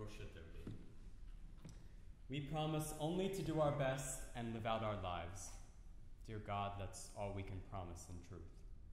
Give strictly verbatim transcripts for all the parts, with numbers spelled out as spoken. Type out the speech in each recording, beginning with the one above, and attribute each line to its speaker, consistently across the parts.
Speaker 1: should there be. We promise only to do our best and live out our lives. Dear God, that's all we can promise in truth.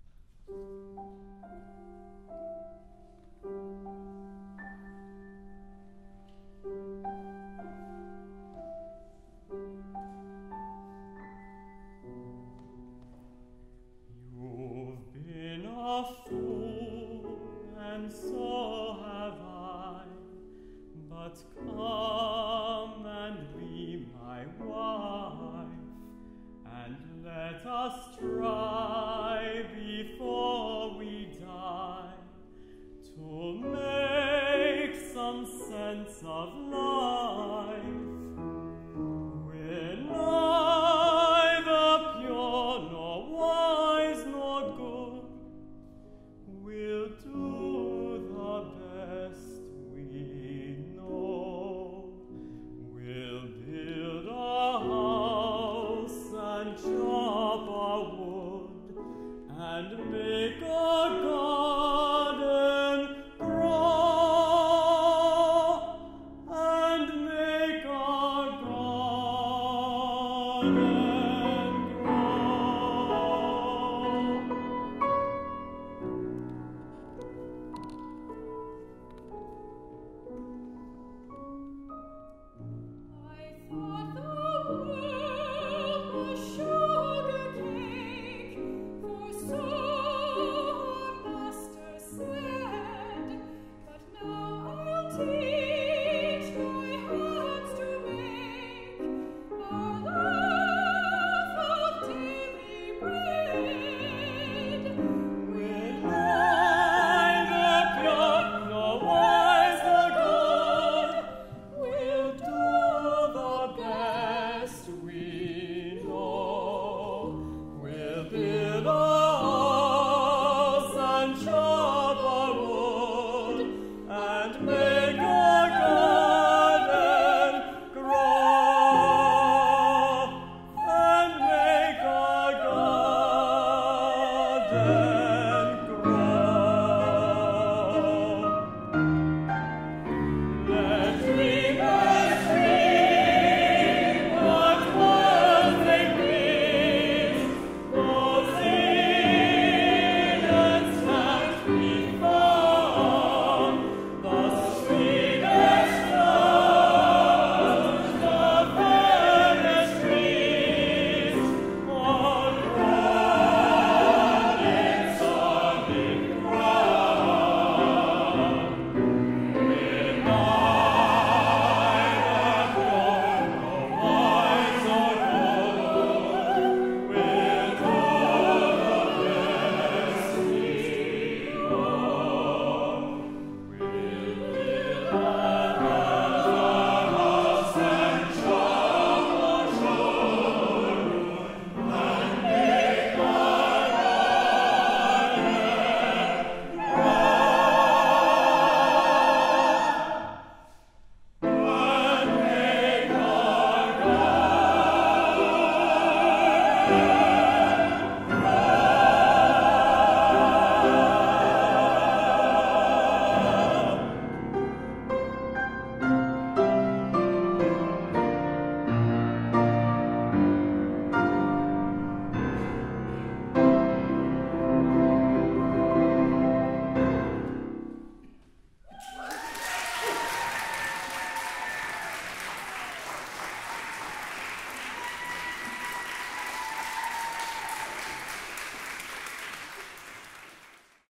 Speaker 1: You've been a fool, and so have I, but come and be my wife, and let us try before we die to make some sense of life. We're neither pure nor wise nor good. We'll do the best we know. We'll build a house and chop a wood and make a garden grow and make a garden